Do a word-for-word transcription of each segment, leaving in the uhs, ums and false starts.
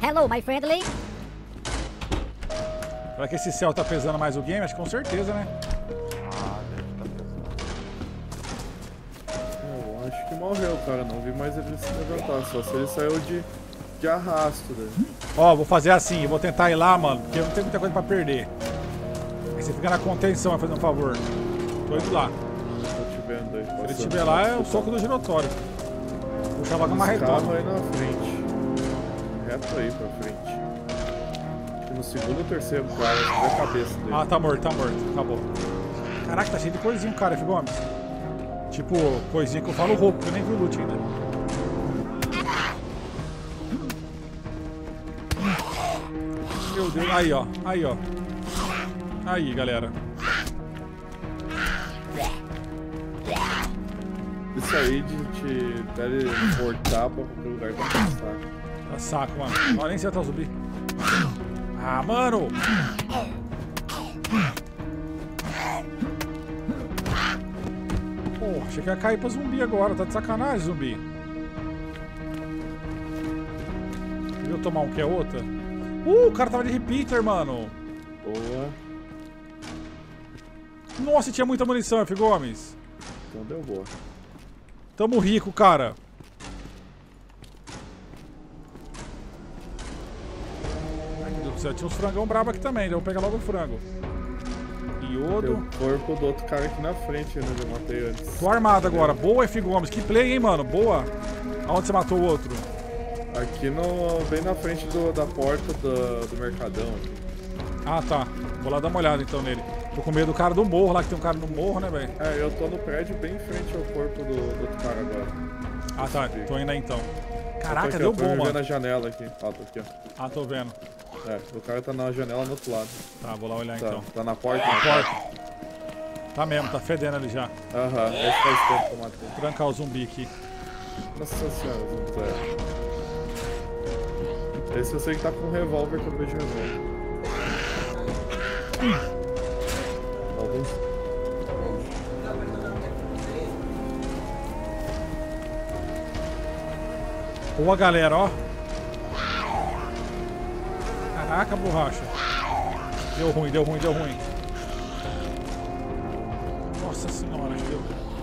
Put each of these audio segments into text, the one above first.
Hello, my friendly. Será que esse céu tá pesando mais o game? Acho que com certeza, né? Ah, deve tá pesando. Eu acho que morreu, cara. Não vi mais ele se levantar. Só se ele saiu de, de arrasto, né? Ó, vou fazer assim. Eu vou tentar ir lá, mano. Porque eu não tenho muita coisa pra perder. Aí você fica na contenção, vai fazer um favor. Tô indo lá. Tô te vendo aí. Se ele estiver lá, é o soco do giratório. Puxar logo uma Esse carro retoma. aí na frente. Reto aí pra frente. No segundo ou terceiro, cara, acho que a cabeça dele. Ah, tá morto, tá morto. Acabou. Caraca, tá cheio de coisinha, cara, F. Gomes. Tipo, coisinha que eu falo roubo, que eu nem vi o loot ainda. Meu Deus. Aí, ó. Aí, ó. Aí, galera. Isso aí de te teleportar pra qualquer lugar pra passar. Tá saco, mano. Olha nem se vai estar zumbi. Ah, mano! Pô, achei que ia cair pra zumbi agora. Tá de sacanagem, zumbi. Viu tomar um que é outra? Uh, o cara tava de repeater, mano. Boa. Nossa, tinha muita munição, F. Gomes. Então deu boa. Tamo rico, cara. Ai, meu Deus do céu, tinha uns frangão brabo aqui também. Vamos pegar logo o frango. Tem Iodo. o corpo do outro cara aqui na frente, né? Eu matei antes. Tô armado agora. Boa, F. Gomes. Que play, hein, mano? Boa. Aonde você matou o outro? Aqui no, bem na frente do, da porta do, do Mercadão. Ah, tá. Vou lá dar uma olhada então nele. Tô com medo do cara do morro lá, que tem um cara no morro, né, velho? É, eu tô no prédio bem em frente ao corpo do, do outro cara agora. Ah, tá. Tô indo aí então. Eu tô Caraca, aqui, deu ó, tô bom, vendo mano. na janela aqui. Ó, tô aqui, ó. Ah, tô vendo. É, o cara tá na janela no outro lado. Tá, vou lá olhar Tá, então. tá na porta? Na Porta. Tá mesmo, tá fedendo ali já. Aham, esse faz tempo que eu matei. Vou trancar o zumbi aqui. Nossa senhora, Zé. Esse eu sei que tá com um revólver que eu vejo revólver. Alguns. Boa, galera, ó. Caraca, borracha. Deu ruim, deu ruim, deu ruim. Nossa senhora, deu.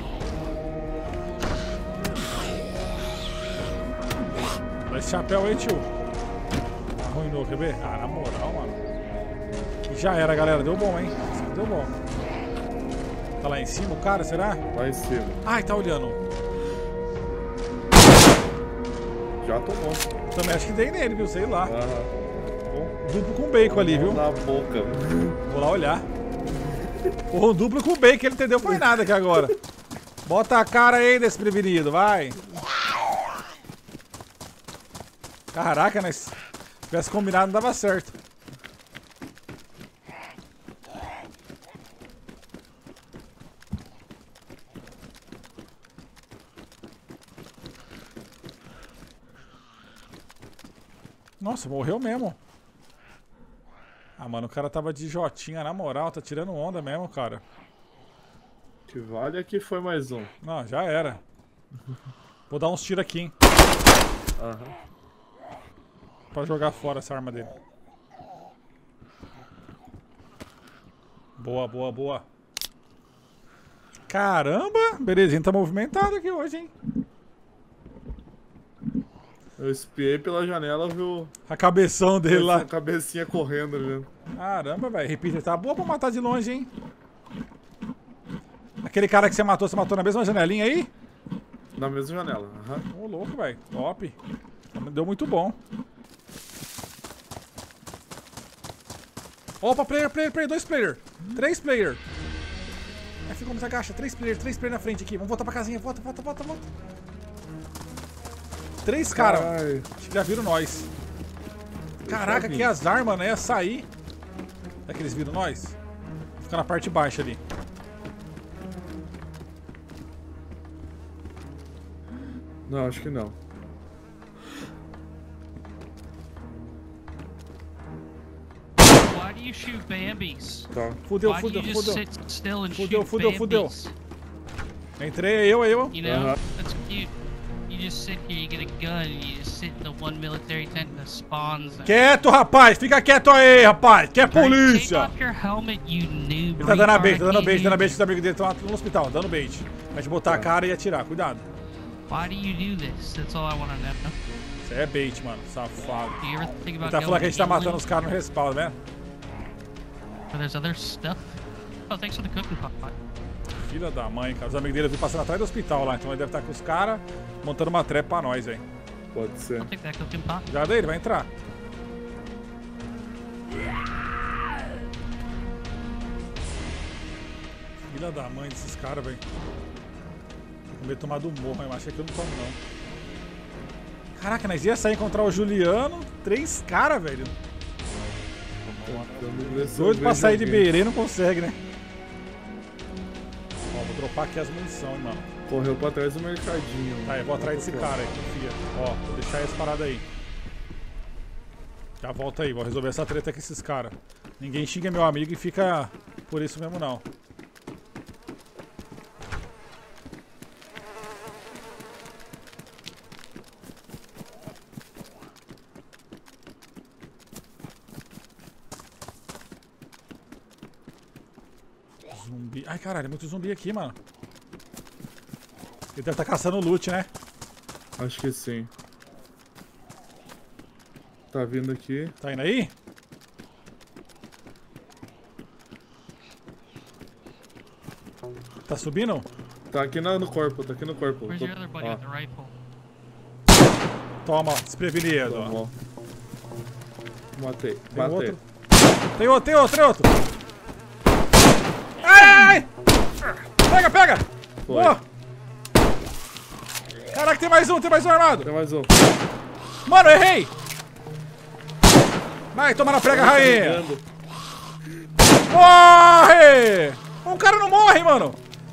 Dá esse chapéu aí, tio. Arruinou, quer ver? Ah, na moral, mano. Já era, galera. Deu bom, hein? Deu bom. Tá lá em cima o cara, será? Lá em cima. Ai, tá olhando. Já tomou. Também acho que dei nele, viu? Sei lá. Aham. Um duplo com bacon ali, viu? Na boca. Vou lá olhar. Porra, um duplo com bacon, ele entendeu foi nada aqui agora. Bota a cara aí, desprevenido, vai. Caraca, né? Se tivesse combinado, não dava certo. Nossa, morreu mesmo. Ah, mano, o cara tava de jotinha, na moral, tá tirando onda mesmo, cara. Que vale aqui foi mais um. Não, já era. Vou dar uns tiros aqui, hein. Aham. Pra jogar fora essa arma dele. Boa, boa, boa. Caramba! Belezinha tá movimentado aqui hoje, hein. Eu espiei pela janela, viu? A cabeção dele lá. A cabecinha correndo ali. Caramba, velho. Repeater tá boa pra matar de longe, hein. Aquele cara que você matou, você matou na mesma janelinha aí? Na mesma janela. Aham. Ô, louco, velho. Top. Deu muito bom. Opa, player, player, player. Dois player. Três player. F como você agacha? Três player, três player na frente aqui. Vamos voltar pra casinha. Volta, volta, volta, volta. Três caras. Acho que já viram nós. Caraca, que azar, mano. É sair. Será que eles viram nós? Fica na parte baixa ali. Não, acho que não. Why do you shoot Bambis? Tá. Fudeu, Why do fudeu, you just fudeu. sit still and Fudeu, shoot fudeu, fudeu. Bambis? Entrei, eu, eu. You know, Uh-huh. that's cute. You just sit here, you get a gun, and you just sit in the one military tent in the spawn zone. Quieto, rapaz! Fica quieto aí, rapaz! Que é Take polícia! off your helmet, you noob. Ele tá dando a bait, tá dando retard. bait, dando a bait, os amigos dele estão no hospital, dando bait. Pra gente botar a cara e atirar, cuidado. Why do you do this? That's all I want to know. Isso aí é bait, mano, safado. Do you ever think Ele about tá going falando que a gente to tá England, matando os caras no respawn, né? where there's other stuff? Oh, thanks for the cooking pot. Filha da mãe, cara. Os amigos dele estão passando atrás do hospital lá, então ele deve estar com os caras montando uma trap pra nós, velho. Pode ser. I'll take that cooking pot. Já dele, vai entrar. Filha da mãe desses caras, velho. Tô com medo de tomar do morro, mas achei que eu não tomo, não. Caraca, nós ia sair encontrar o Juliano. Três caras, velho. Doido pra sair de Beirê não consegue, né? Ó, vou dropar aqui as munições, mano. Correu pra trás do mercadinho. Tá, eu vou atrás desse cara aí, confia. Ó, vou deixar essa parada aí. Já volta aí, vou resolver essa treta com esses caras. Ninguém xinga meu amigo e fica por isso mesmo, não. Zumbi. Ai, caralho, é muito zumbi aqui, mano. Ele deve estar caçando loot, né? Acho que sim. Tá vindo aqui. Tá indo aí? Tá subindo? Tá aqui no, no corpo, tá aqui no corpo. Where's Tô- your other buddy ó, with the rifle? Toma, desprevenido. ó. tomou. Matei. Tem Matei. outro. Tem outro, tem outro, tem outro. Ai, ai, ai. Pega, pega. Foi. Boa. Caraca, tem mais um, tem mais um armado. Tem mais um. Mano, eu errei. Vai, toma na prega, rainha. Pegando. Morre! Um cara não morre, mano.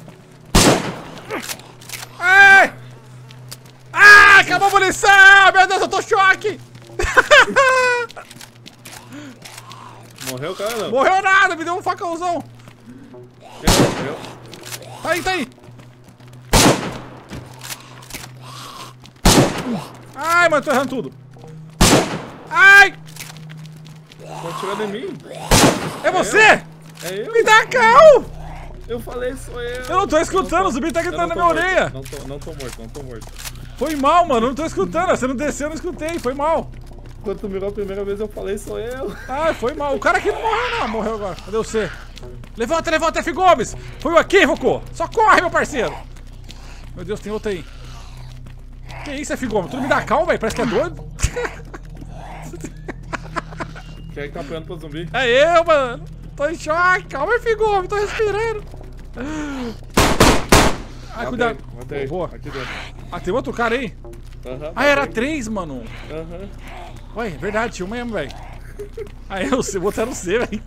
Ai! Ai, acabou a munição! Meu Deus, eu tô choque! Morreu o cara não? Morreu nada, me deu um facãozão. Morreu. Tá aí, tá aí. Ai, mano, tô errando tudo. Ai! Tá atirando em mim? É você? É eu? Me dá cal! Eu falei, sou eu. Eu não tô escutando, o zumbi tá Eu gritando na não minha tô orelha. morto, Não tô, não tô morto, não tô morto. Foi mal, mano, eu não tô escutando. Você não desceu, eu não escutei, foi mal. Quando tu mirou a primeira vez, eu falei, sou eu. Ai, foi mal. O cara aqui não morreu, não. Morreu agora. Cadê você? Levanta, levanta, F. Gomes. Foi o equívoco. Só corre, meu parceiro. Meu Deus, tem outro aí. Que isso, F. Gomes? Tu não me dá calma, velho? Parece que é doido. Quem é que tá apanhando pro zumbi? É eu, mano. Tô em choque. Calma, F. Gomes. Tô respirando. Ai, cuidado. Matei. Boa. Aqui dentro. Ah, tem outro cara aí? Aham. Ah, era matei. três, mano. Aham. Ué, verdade, tinha um mesmo, velho. Ah, eu sei, botar no C, velho.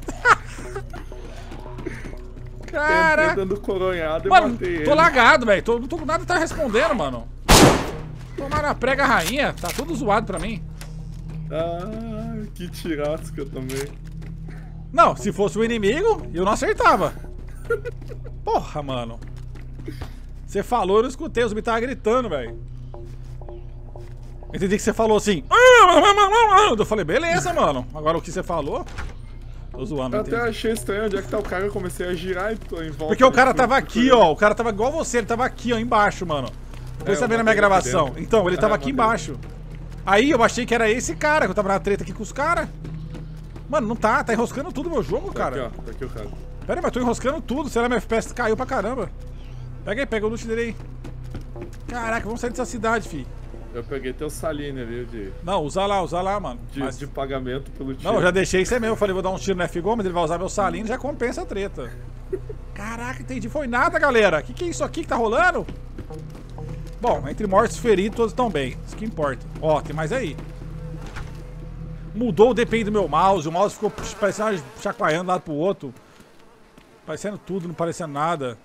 Entrei Caraca. dando coronhada e Mano, matei tô ele. lagado, velho. Tô, não tô com nada tá respondendo, mano. Tomaram a prega rainha. Tá tudo zoado pra mim. Ah, que tiraço que eu tomei. Não, se fosse o inimigo, eu não acertava. Porra, mano. Você falou, eu não escutei. O zumbi tava gritando, velho. Entendi que você falou assim. Eu falei, beleza, mano. Agora o que você falou... Tô zoando, Eu entendi. até achei estranho onde é que tá o cara. Eu comecei a girar e tô em volta. Porque o cara desse- tava aqui, ó. O cara tava igual você, ele tava aqui, ó, embaixo, mano. Depois É, você tá eu vendo a minha botei aqui gravação. dentro. Então, ele Ah, tava eu aqui botei. embaixo. Aí eu achei que era esse cara, que eu tava na treta aqui com os caras. Mano, não tá, tá enroscando tudo meu jogo, Tá cara. aqui, ó. Tá aqui o cara. Pera aí, mas tô enroscando tudo. Será que meu F P S caiu pra caramba? Pega aí, pega o loot dele aí. Caraca, vamos sair dessa cidade, fi. Eu peguei teu saline ali de, Não, usa lá, usa lá, mano. de, Mas- de pagamento pelo tiro. Não, eu já deixei isso aí mesmo. Eu falei, vou dar um tiro no F Gomes, ele vai usar meu salino, já compensa a treta. Caraca, entendi. Foi nada, galera. Que que é isso aqui que tá rolando? Bom, entre mortos e feridos, todos estão bem. Isso que importa. Ó, tem mais aí. Mudou o D P I do meu mouse. O mouse ficou parecendo chacoalhando de um lado pro outro. Parecendo tudo, não parecendo nada.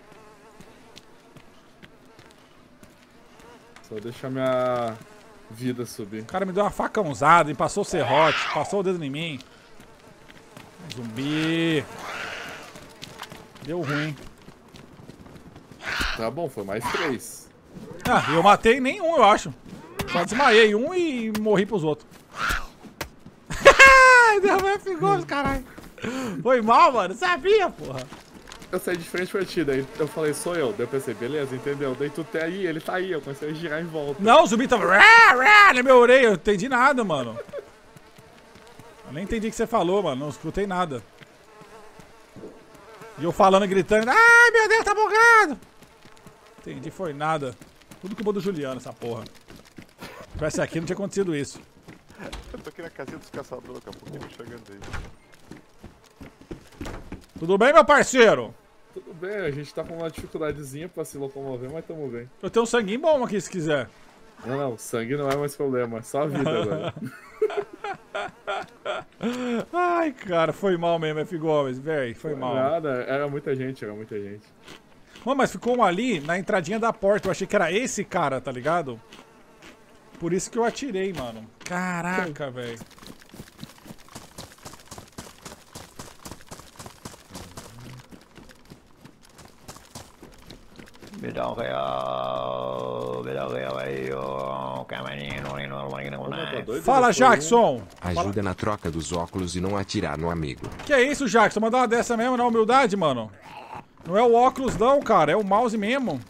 Só deixar minha vida subir. O cara me deu uma facãozada e passou o serrote. Passou o dedo em mim. Zumbi. Deu ruim. Tá bom, foi mais três. Ah, eu matei nenhum, eu acho. Só desmaiei um e morri pros outros. Derrubei F Gomes, caralho. Foi mal, mano. Sabia, porra. Eu saí de frente pra ti, daí eu falei, sou eu. Daí eu pensei, beleza, entendeu? Daí tu tá aí, ele tá aí. Eu comecei a girar em volta. Não, o zumbi tava rá, rá, na minha orelha. Eu não entendi nada, mano. Eu nem entendi o que você falou, mano. Não escutei nada. E eu falando, gritando. Ai, meu Deus, tá bugado. Entendi, foi nada. Tudo culpa do Juliano, essa porra. Se tivesse aqui, não tinha acontecido isso. Eu tô aqui na casinha dos caçadores, daqui a pouquinho tô chegando aí. Tudo bem, meu parceiro? Tudo bem, a gente tá com uma dificuldadezinha pra se locomover, mas tamo bem. Eu tenho um sanguinho bom aqui, se quiser. Não, não, sangue não é mais problema, só a vida agora. Ai, cara, foi mal mesmo, F. Gomes, velho, foi mal. Nada, era muita gente, era muita gente. Mano, mas ficou um ali na entradinha da porta, eu achei que era esse cara, tá ligado? Por isso que eu atirei, mano. Caraca, velho. Me dá um real, me dá um real aí, ó. Fala, Jackson! Ajuda na troca dos óculos e não atirar no amigo. Que é isso, Jackson? Mandar uma dessa mesmo na humildade, mano? Não é o óculos não, cara, é o mouse mesmo.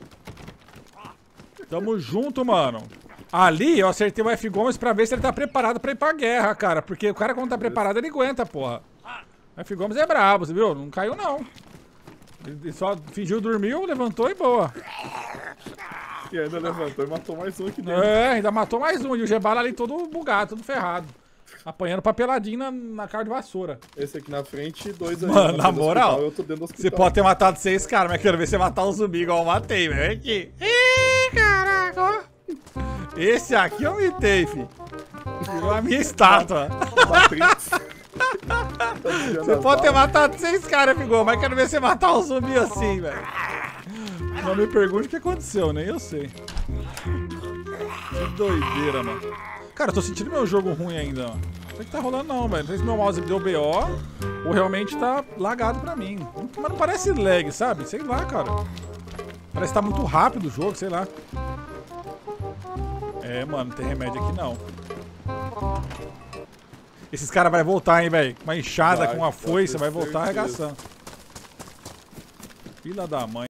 Tamo junto, mano. Ali eu acertei o F. Gomes pra ver se ele tá preparado pra ir pra guerra, cara. Porque o cara quando tá preparado ele aguenta, porra. O F. Gomes é brabo, você viu? Não caiu não. Ele só fingiu dormiu, levantou e boa. E ainda levantou e matou mais um aqui dentro. É, ainda matou mais um. E o Gebala ali todo bugado, todo ferrado. Apanhando papeladinho na, na cara de vassoura. Esse aqui na frente e dois ali. Mano, na moral, eu tô dentro do você hospital. pode ter matado seis caras, mas quero ver você matar um zumbi igual eu matei, velho. Vem aqui. Ih, caraca, ó. Esse aqui eu mitei, fi. Virou a minha estátua. Você pode ter matado seis caras, Figô, mas quero ver você matar um zumbi assim, velho. Não me pergunte o que aconteceu, nem eu sei. Que doideira, mano. Cara, eu tô sentindo meu jogo ruim ainda, ó. Não sei que tá rolando não, velho. Não sei se meu mouse deu B O ou realmente tá lagado pra mim. Mas não parece lag, sabe? Sei lá, cara. Parece que tá muito rápido o jogo, sei lá. É, mano, não tem remédio aqui não. Esses caras vão voltar, hein, velho. Uma enxada Vai, com uma foice, vai pode ter voltar certeza. arregaçando. Filha da mãe.